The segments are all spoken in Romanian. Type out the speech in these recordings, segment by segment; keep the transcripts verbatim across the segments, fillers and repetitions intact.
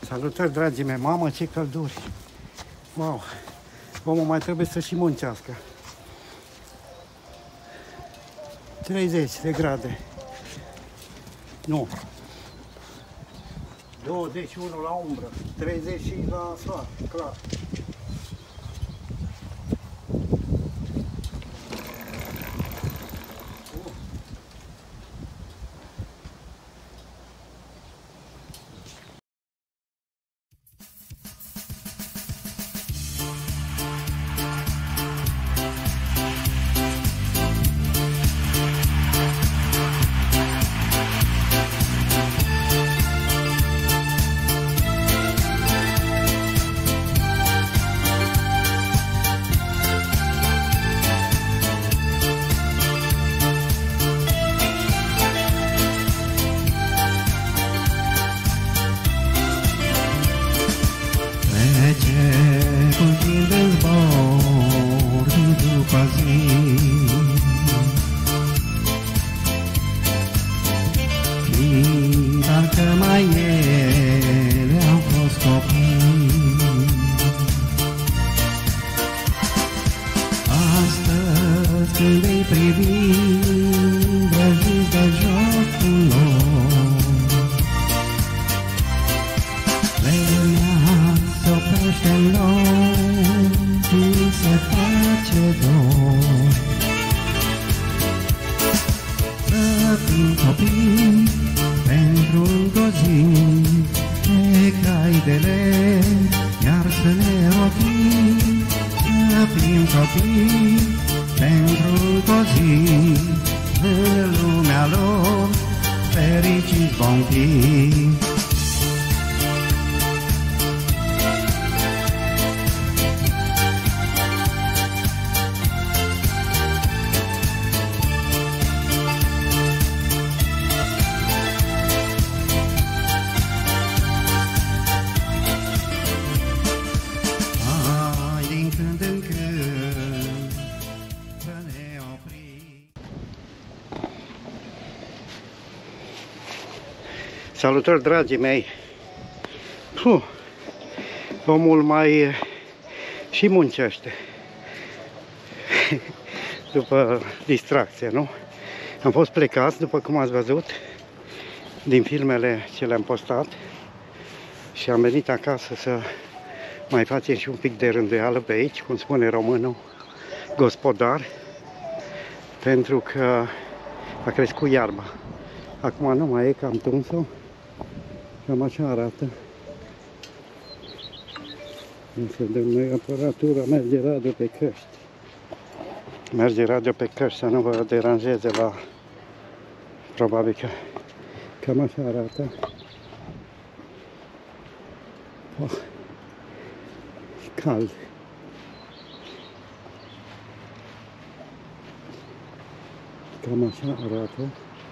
Salutări, dragii mei! Mamă, ce călduri! Wow! Omul mai trebuie să și muncească. treizeci de grade. Nu. douăzeci și unu la umbră. treizeci și la soare, clar. Când îi privim, vrăjiți de jocul lor, vremea se oprește în loc, mi se face dor. Să fim copii pentru încă o zi, pe cai de lemn, iar să ne rotim. Să fim copii pentru o zi, în lumea lor fericiți vom fi. Salutări, dragii mei! Puh, omul mai și muncește după distracție, nu? Am fost plecați, după cum ați văzut, din filmele ce le-am postat și am venit acasă să mai facem și un pic de rânduială pe aici, cum spune românul, gospodar, pentru că a crescut iarba. Acum nu mai e, că am tuns-o. Cam așa arată. Să dăm noi aparatura, merge radio pe căști. Merge radio pe căști, să nu vă deranjeze la... Probabil că cam așa arată. Oh. Cald. Cam așa arată.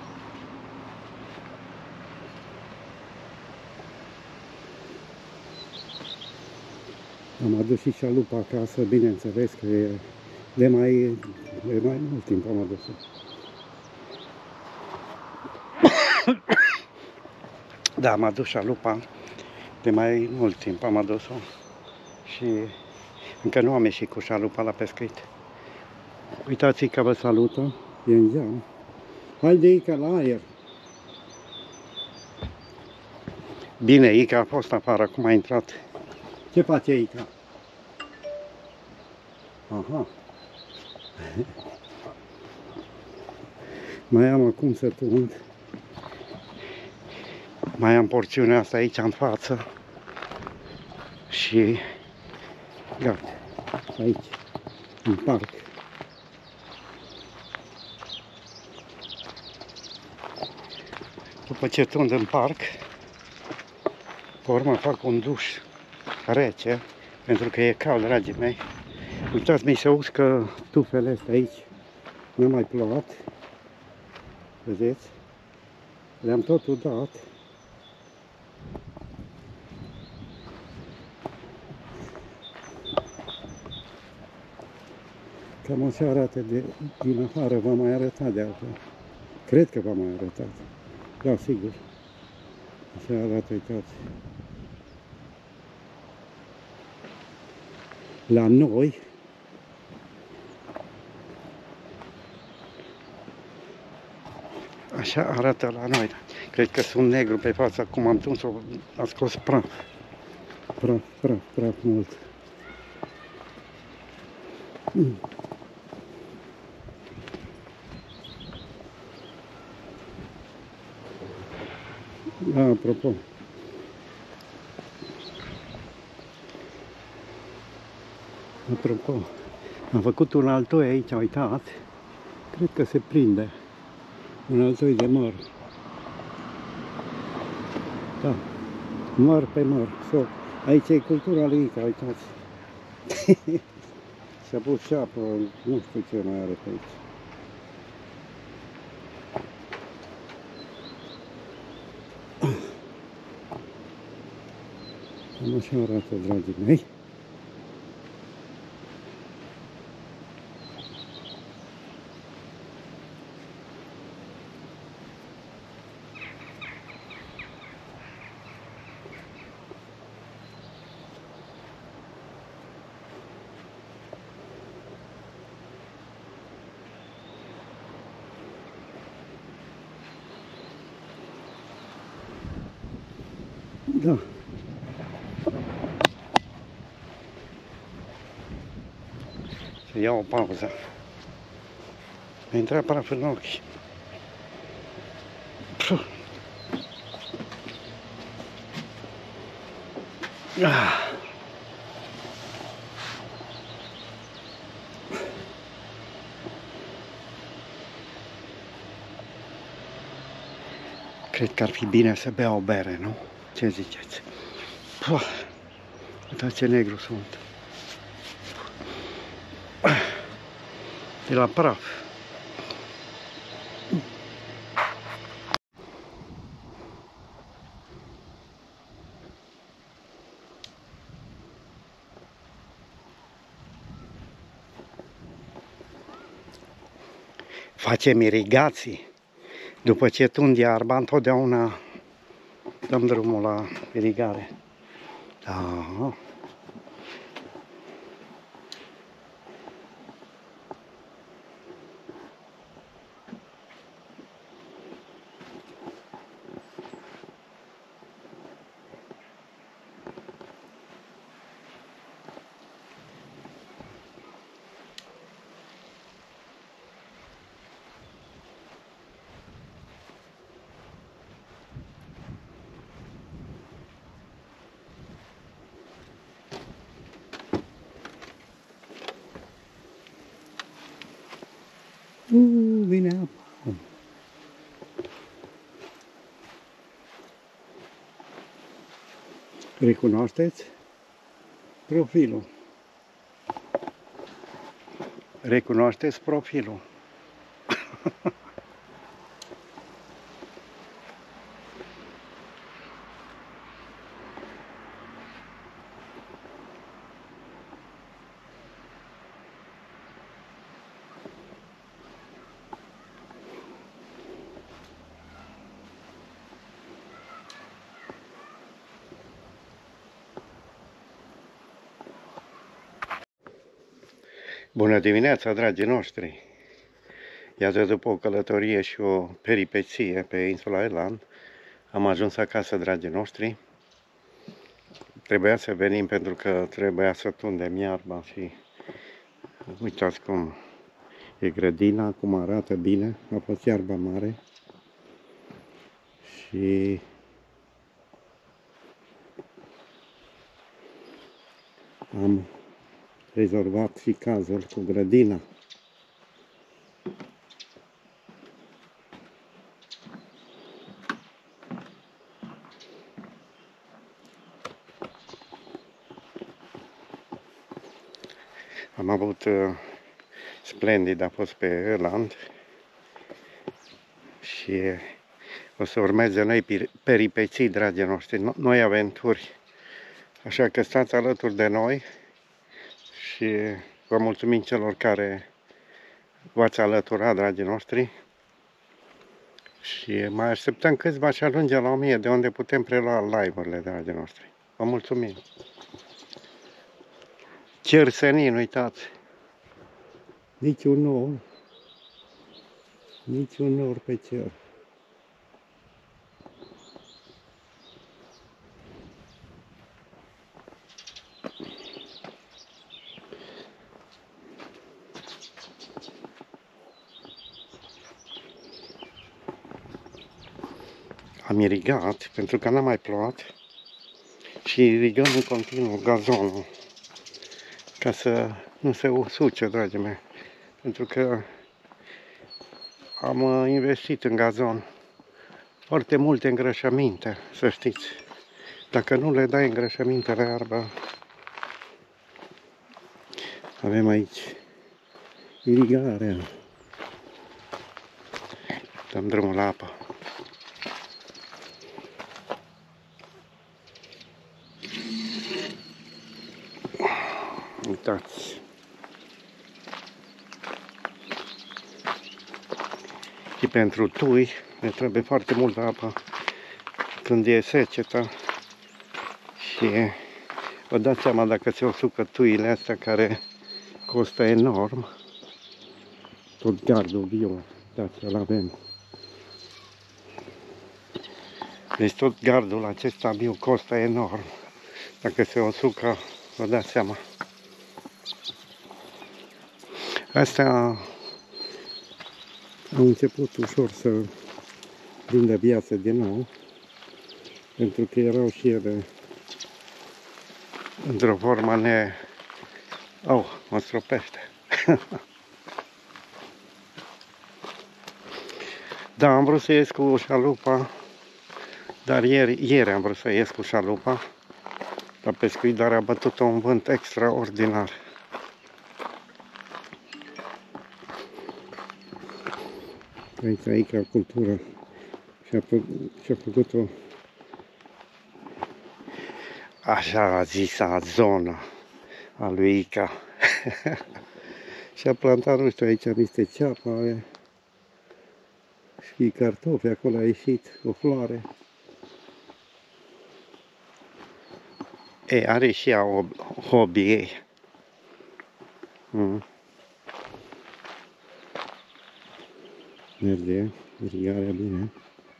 Am adus și șalupa acasă, bineînțeles că e de mai, de mai mult timp am adus-o. Da, am adus șalupa, de mai mult timp am adus-o și încă nu am ieșit cu șalupa la pescuit. Uitați că vă salută, e în geam. Haide, Ica, la aer! Bine, Ica a fost afară, acum a intrat. Ce face Ica? Aha. Mai am acum să tund. Mai am porțiunea asta aici în față. Și gata. Aici, în parc. După ce tund în parc, pe urmă fac un duș rece, pentru că e cald, dragii mei. Uitați, mi se uscă tufele astea aici. Nu mai plouat. Vedeți? Le-am tot udat. Cam așa arată de, din afară, v-am mai arătat de altfel. Cred că v-am mai arătat. Da, sigur. Așa arată, uitați. la noi, așa arată la noi. Cred că sunt negru pe față, acum am tuns-o, a scos praf. Praf, praf, praf mult. Mm. Da, apropo. Apropo, am făcut un altoi aici, uitați. Cred că se prinde. Un altoi de măr. Da. Măr pe măr. So, aici e cultura lui, uitați. Și-a pus ceapă, nu știu ce mai are pe aici. Cam așa arată, dragii mei. Da. Să iau o pauză. Mi-a intrat praf în ochi. Puh. Ah. Cred că ar fi bine să bea o bere, nu? Ce ziceți? Puh. Uitați ce negru sunt. De la praf. Facem irigații. După ce tund iarba, întotdeauna dăm drumul la irigare. Da. Uh, vine apa. Recunoașteți profilul. Recunoașteți profilul. Bună dimineața, dragii noștri! Iată, după o călătorie și o peripeție pe insula Eland, am ajuns acasă, dragii noștri. Trebuia să venim pentru că trebuia să tundem iarba și uitați cum e grădina, cum arată bine. A fost iarba mare și am rezolvat și cazul cu grădina. Am avut uh, splendid, a fost pe Eland și o să urmeze noi peripeții, dragii noștri, noi aventuri. Așa că stați alături de noi și vă mulțumim celor care v-ați alăturat, dragii noștri. Și mai așteptăm câțiva și ajungem la o mie, de unde putem prelua live-urile, dragii noștri. Vă mulțumim! Cer senin, uitați. Niciun nor. Niciun nor pe cer. Am irigat pentru că n-a mai plouat și irigăm în continuu gazonul ca să nu se usuce, dragii mei, pentru că am investit în gazon foarte multe îngrășăminte, să știți. Dacă nu le dai îngrășăminte la iarbă, avem aici irigarea. Dăm drumul la apă. Uitați. Și pentru tui ne trebuie foarte multă apă când e secetă și vă dați seama dacă se usucă tuile astea care costă enorm. Tot gardul bio, uitați, îl avem. Deci tot gardul acesta bio costă enorm. Dacă se usucă, vă dați seama. Astea au început ușor să prindă viață din nou, pentru că erau și ele într-o formă ne... Oh, mă stropește. Da, am vrut să ies cu șalupa, dar ieri, ieri am vrut să ies cu șalupa la pescuit, dar a bătut un vânt extraordinar. Aici, aici, cultură și-a și-a făcut-o așa zisa zonă a lui Ica. Și-a plantat, nu știu, aici niște ceapă și cartofi, acolo a ieșit o floare. E, are și ea o hobby ei. Mm. Merge, irigarea bine.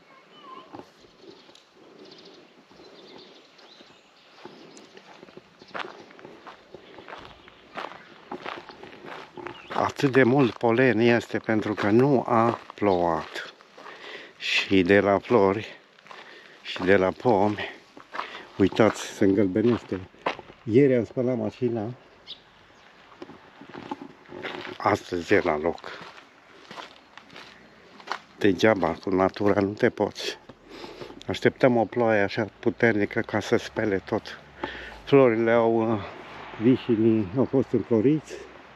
Atât de mult polen este pentru că nu a plouat. Și de la flori și de la pomi, uitați, se îngălbenește. Ieri am spălat mașina, astăzi e la loc. Degeaba, cu natura nu te poți. Așteptăm o ploaie așa puternică ca să spele tot. Florile au, vișinii au fost înfloriți.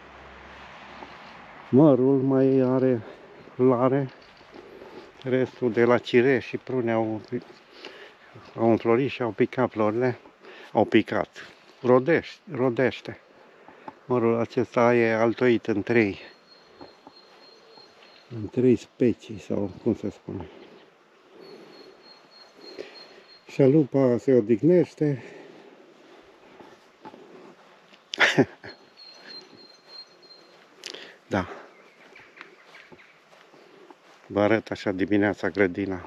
Mărul mai are floare. Restul de la cireș și prune au, au înflorit și au picat florile. Au picat. Rodește, rodește. Mărul acesta e altoit în trei. În trei specii, sau cum se spune. Șalupa se odihnește. Da. Vă arăt așa dimineața grădina.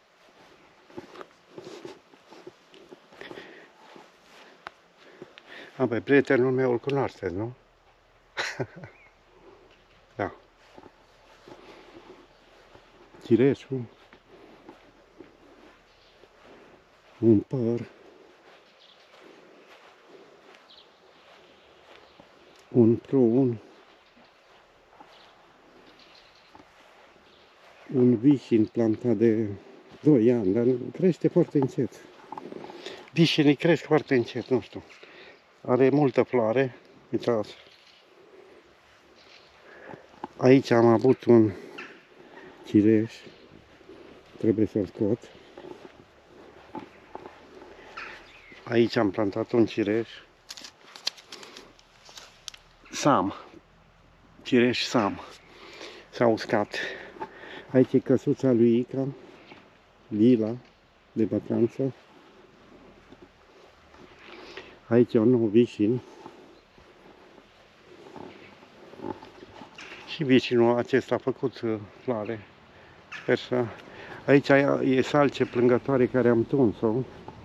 A, pe prietenul meu îl cunoașteți, nu? Da. Cireșul. Un păr. Un prun. Un vișin plantat de doi ani, dar crește foarte încet. Vișinii cresc foarte încet, nu știu. Are multă floare, uitați. Aici am avut un cireș, trebuie să-l scot. Aici am plantat un cireș. Sam. Cireș Sam. S-a uscat. Aici e căsuța lui Ica, vila de vacanță. Aici e un nou vișin. Și vecinul acesta a făcut floare. Sper să... Aici e salce plângătoare care am tuns-o.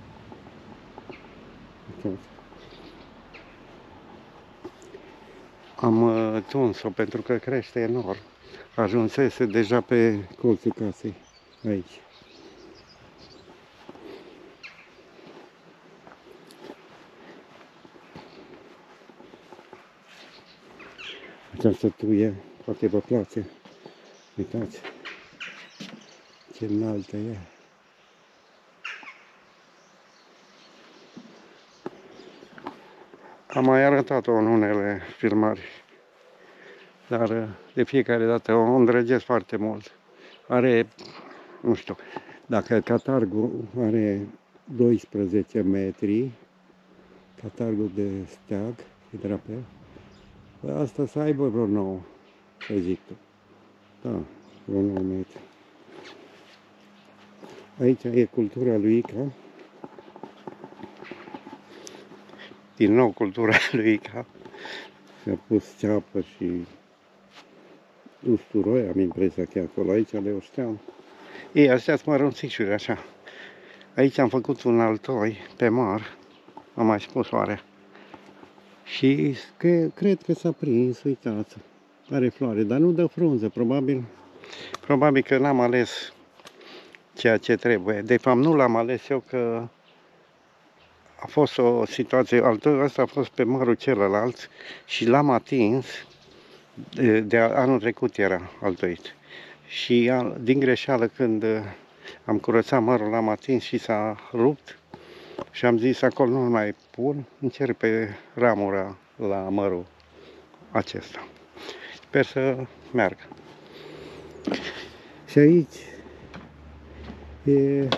Am tuns-o pentru că crește enorm. Ajunsese deja pe colțul casei. Aici. Această tuie, poate vă place. Uitați ce înaltă e. Am mai arătat-o în unele filmări, dar de fiecare dată o îndrăgesc foarte mult. Are, nu știu, dacă catargul are doisprezece metri, catargul de steag, de drapel, asta să aibă vreo nouă, să zic tu. Da, vreo nouă metri. Aici e cultura lui Ica. Din nou cultura lui Ica. Și-a pus ceapă și usturoi, am impresia că acolo. Aici le oșteam. Ei, astea sunt mărunțișuri, așa. Aici am făcut un altoi pe mar. Am mai spus oare. Și că, cred că s-a prins, uitați. Are floare, dar nu dă frunză, probabil. Probabil că n-am ales ceea ce trebuie. De fapt, nu l-am ales eu, că a fost o situație, altul ăsta a fost pe mărul celălalt și l-am atins, de, de anul trecut era altoit. Și din greșeală, când am curățat mărul, l-am atins și s-a rupt și am zis, acolo nu mai pun, încerc pe ramura la mărul acesta. Sper să meargă. Și aici e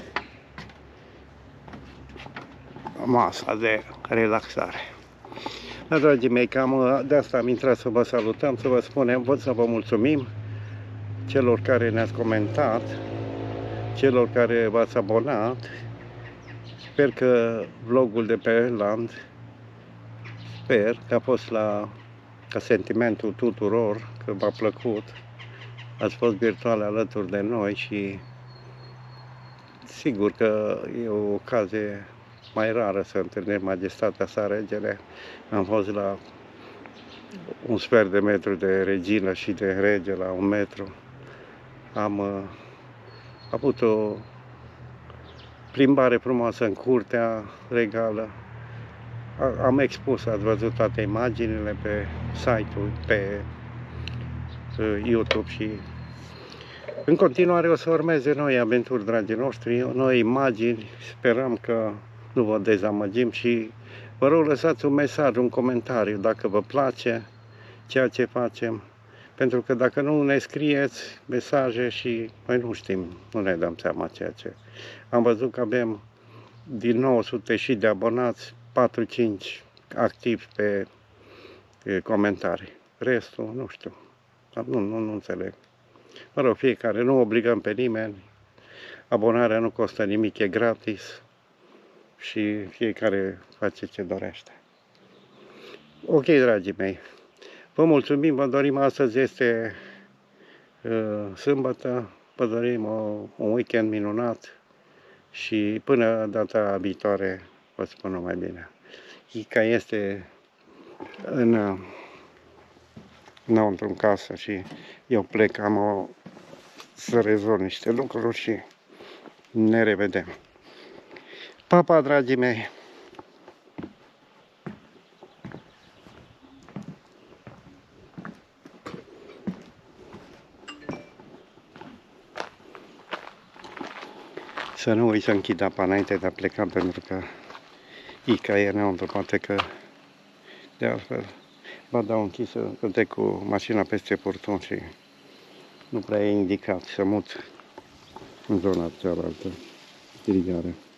masa de relaxare. Da, dragii mei, cam de asta am intrat să vă salutăm, să vă spunem, vă să vă mulțumim celor care ne-ați comentat, celor care v-ați abonat. Sper că vlogul de pe land, sper că a fost la ca sentimentul tuturor, că v-a plăcut, ați fost virtual alături de noi și sigur că e o ocazie mai rară să întâlnim majestatea sa, regele. Am fost la un sfert de metru de regină și de rege, la un metru. Am uh, avut o plimbare frumoasă în curtea regală. A, am expus, ați văzut toate imaginile pe site-ul, pe uh, YouTube și în continuare o să urmeze noi aventuri, dragii noștri, noi imagini. Sperăm că nu vă dezamăgim și vă rog, lăsați un mesaj, un comentariu dacă vă place ceea ce facem, pentru că dacă nu ne scrieți mesaje și noi nu știm, nu ne dăm seama ceea ce. Am văzut că avem din nouă sute și de abonați, patru cinci activi pe, pe comentarii. Restul, nu știu, nu, nu, nu înțeleg. Mă rog, fiecare, nu obligăm pe nimeni, abonarea nu costă nimic, e gratis și fiecare face ce dorește. Ok, dragii mei, vă mulțumim, vă dorim, astăzi este uh, sâmbătă, vă dorim o, un weekend minunat și până data viitoare vă spun numai bine. Ica este în, înăuntru în casă și eu plec, am o, să rezolv niște lucruri și ne revedem. Pa, pa, dragii mei! Să nu uit să închid apa înainte de a pleca, pentru că Ica e înăuntru, poate că de altfel va da închis să trec cu mașina peste furtun și nu prea e indicat să mut în zona cealaltă, irigare.